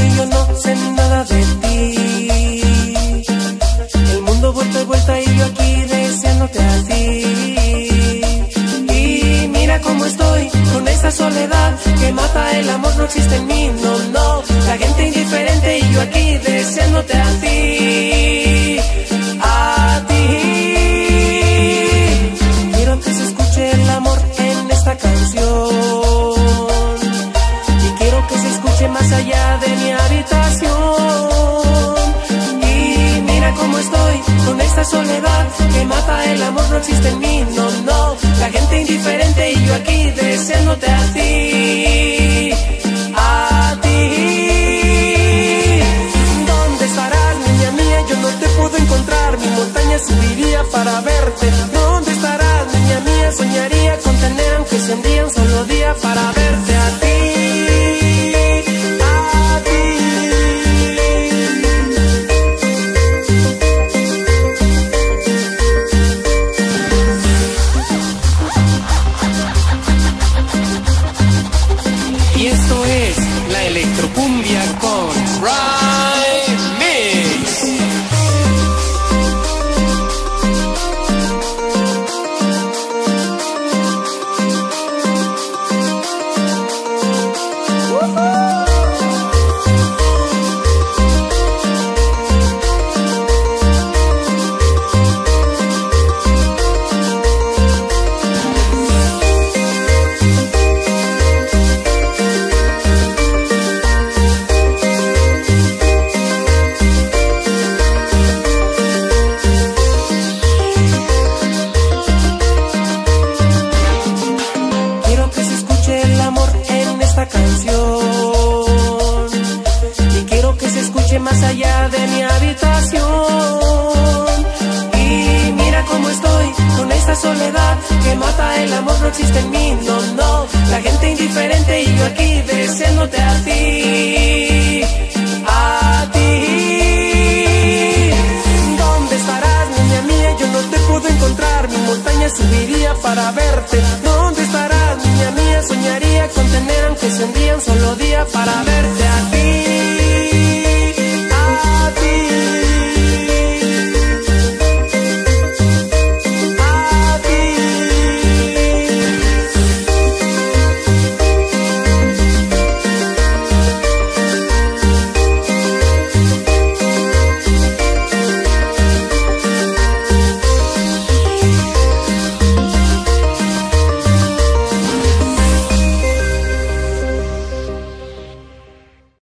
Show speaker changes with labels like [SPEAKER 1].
[SPEAKER 1] y yo no sé nada de ti. El mundo vuelta y vuelta y yo aquí deseándote a ti. Y mira cómo estoy con esta soledad que mata el amor, no existe en mí, no, no. La gente indiferente y yo aquí deseándote a ti. A ti. Quiero que se escuche el amor en esta canción. Y quiero que se escuche más allá de mi habitación. Y mira cómo estoy con esta soledad que mata el amor, no existe en mí, no, no. La gente indiferente y yo aquí deseándote a ti. A ti. ¿Dónde estarás, niña mía? Yo no te puedo encontrar. Mi montaña subiría para verte. ¿Dónde estarás, niña mía? Soñaría con tener, aunque sea un día, un solo día para verte a ti. Y esto es la electrocumbia con Rhyme Mix. Canción. Y quiero que se escuche más allá de mi habitación. Y mira cómo estoy con esta soledad que mata el amor, no existe en mí, no, no. La gente indiferente y yo aquí deseándote a ti. A ti. ¿Dónde estarás, niña mía? Yo no te puedo encontrar. Mi montaña subiría para verte. ¿Dónde estarás, niña mía? Soñaría con tener, aunque sea un día, un solo